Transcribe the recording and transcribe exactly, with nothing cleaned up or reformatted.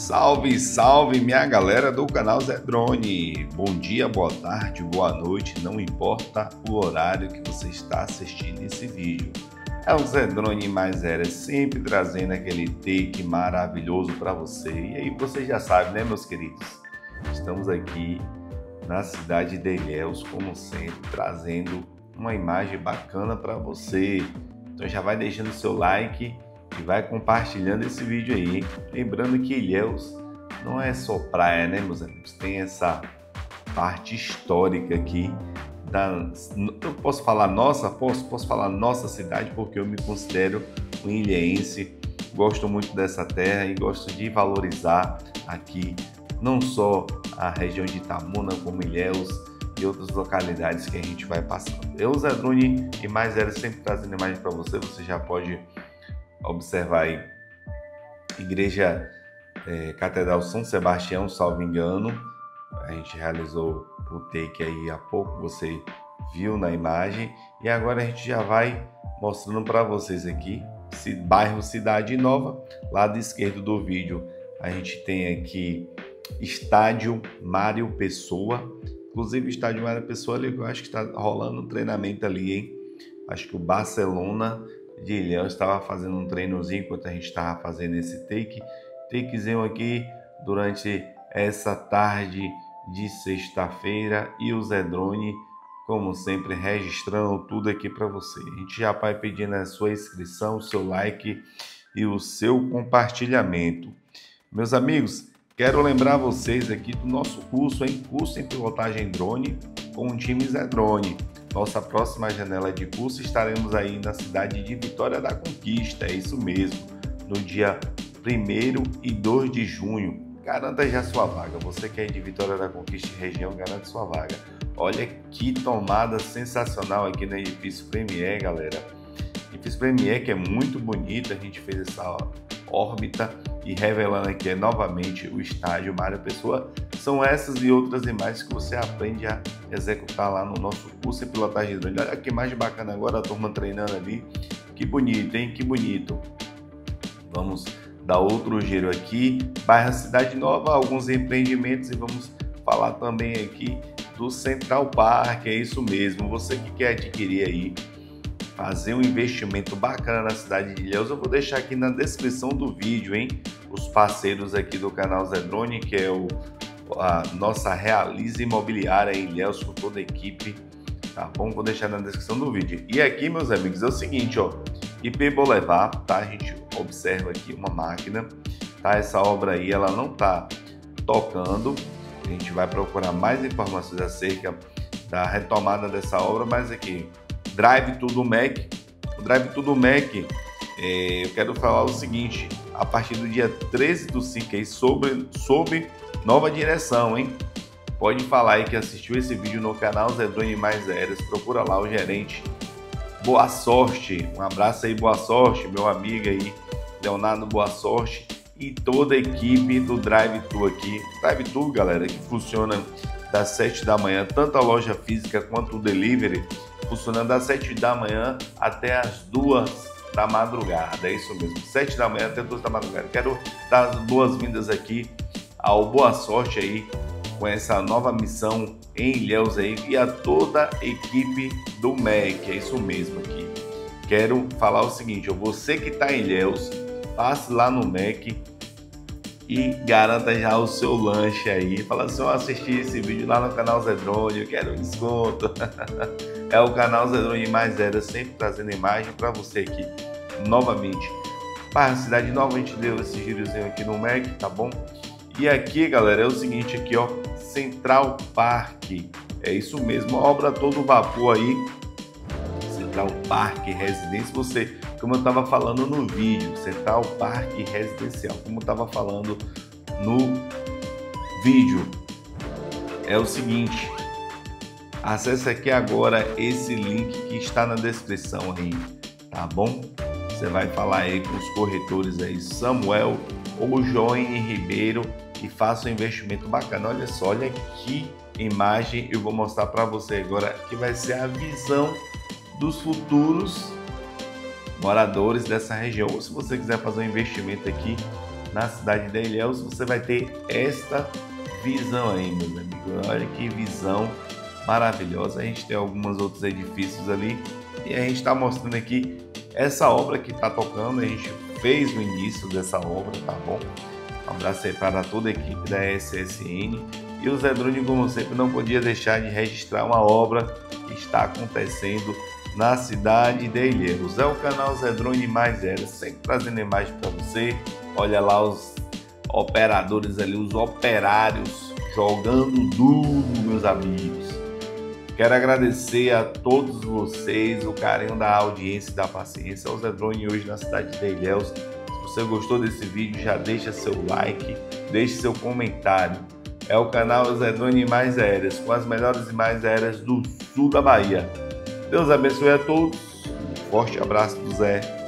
Salve, salve minha galera do canal Zé Drone. Bom dia, boa tarde, boa noite, não importa o horário que você está assistindo esse vídeo. É o Zé Drone mais era, sempre trazendo aquele take maravilhoso para você. E aí você já sabe, né, meus queridos? Estamos aqui na cidade de Ilhéus, como sempre, trazendo uma imagem bacana para você. Então já vai deixando o seu like e vai compartilhando esse vídeo aí, hein? Lembrando que Ilhéus não é só praia, né, meus amigos? Tem essa parte histórica aqui da... Eu posso falar nossa? Posso, posso falar nossa cidade, porque eu me considero um ilhéense. Gosto muito dessa terra e gosto de valorizar aqui não só a região de Itamuna, como Ilhéus e outras localidades que a gente vai passando. Eu, Zé Drone e mais era, sempre trazendo imagem para você. Você já pode observar aí, Igreja é, Catedral São Sebastião, salvo engano. A gente realizou o take aí há pouco, você viu na imagem. E agora a gente já vai mostrando para vocês aqui, esse bairro Cidade Nova. Lado esquerdo do vídeo a gente tem aqui Estádio Mário Pessoa. Inclusive, Estádio Mário Pessoa, ali, eu acho que está rolando um treinamento ali, hein? Acho que o Barcelona de Ilhéus estava fazendo um treinozinho enquanto a gente estava fazendo esse take. Takezinho aqui durante essa tarde de sexta-feira. E o Zé Drone, como sempre, registrando tudo aqui para você. A gente já vai pedindo a sua inscrição, o seu like e o seu compartilhamento. Meus amigos, quero lembrar vocês aqui do nosso curso, hein? Curso em pilotagem drone com o time Zé Drone. Nossa próxima janela de curso estaremos aí na cidade de Vitória da Conquista, é isso mesmo, no dia primeiro e dois de junho. Garanta já sua vaga, você que é de Vitória da Conquista e região, garante sua vaga. Olha que tomada sensacional aqui no edifício Premier, galera. Edifício Premier que é muito bonito, a gente fez essa órbita e revelando aqui novamente o estádio Mário Pessoa. São essas e outras imagens que você aprende a executar lá no nosso curso em pilotagem drone. Olha que imagem bacana agora, a turma treinando ali. Que bonito, hein? Que bonito. Vamos dar outro giro aqui. Bairro Cidade Nova, alguns empreendimentos, e vamos falar também aqui do Central Park. É isso mesmo. Você que quer adquirir aí, fazer um investimento bacana na cidade de Ilhéus, eu vou deixar aqui na descrição do vídeo, hein? Os parceiros aqui do canal Zé Drone, que é o, a nossa Realize Imobiliária em Ilhéus, com toda a equipe, tá bom? Vou deixar na descrição do vídeo. E aqui, meus amigos, é o seguinte, ó, I P Boulevard, tá? A gente observa aqui uma máquina, tá? Essa obra aí, ela não tá tocando. A gente vai procurar mais informações acerca da retomada dessa obra, mas aqui Drive Tudo Mac, o Drive Tudo Mac, é, eu quero falar o seguinte, a partir do dia treze do cinco aí, sobre, sobre nova direção, hein? Pode falar aí que assistiu esse vídeo no canal Zé Drone Mais Aéreas, procura lá o gerente. Boa sorte, um abraço aí, boa sorte, meu amigo aí, Leonardo, boa sorte, e toda a equipe do Drive Tour aqui. Drive Tour, galera, que funciona das sete da manhã, tanto a loja física quanto o delivery, funcionando das sete da manhã até as duas da madrugada, é isso mesmo, sete da manhã até duas da madrugada. Quero dar as boas-vindas aqui ao Boa Sorte aí, com essa nova missão em Ilhéus aí, e a toda a equipe do M E C, é isso mesmo aqui. Quero falar o seguinte, você que está em Ilhéus, passe lá no M E C e garanta já o seu lanche aí. Fala assim, eu assisti esse vídeo lá no canal Zé Drone, eu quero um desconto. É o canal Zé Drone Mais Era, sempre trazendo imagem para você aqui. Novamente, para a Cidade Nova, a gente deu esse girozinho aqui no M E C, tá bom? E aqui, galera, é o seguinte aqui, ó, Central Park. É isso mesmo, obra todo vapor aí. Central Park Residência, você, como eu estava falando no vídeo, Central Park Residencial, como eu estava falando no vídeo, é o seguinte, acesse aqui agora esse link que está na descrição aí, tá bom? Você vai falar aí com os corretores aí, Samuel ou Joine Ribeiro, e faça um investimento bacana. Olha só, olha que imagem eu vou mostrar para você agora, que vai ser a visão dos futuros moradores dessa região. Ou se você quiser fazer um investimento aqui, na cidade de Ilhéus, você vai ter esta visão aí, meus amigos. Olha que visão maravilhosa. A gente tem alguns outros edifícios ali e a gente está mostrando aqui essa obra que está tocando. A gente fez o início dessa obra, tá bom? Um abraço aí para toda a equipe da S S N. E o Zé Drone, como sempre, não podia deixar de registrar uma obra que está acontecendo na cidade de Ilhéus. É o canal Zé Drone Mais Era, sempre trazendo imagens para você. Olha lá os operadores ali, os operários jogando duro, meus amigos. Quero agradecer a todos vocês o carinho da audiência e da paciência. É o Zé Drone hoje na cidade de Ilhéus. Se você gostou desse vídeo, já deixa seu like, deixe seu comentário. É o canal Zé Drone Mais Aéreas, com as melhores imagens aéreas do sul da Bahia. Deus abençoe a todos. Um forte abraço do Zé.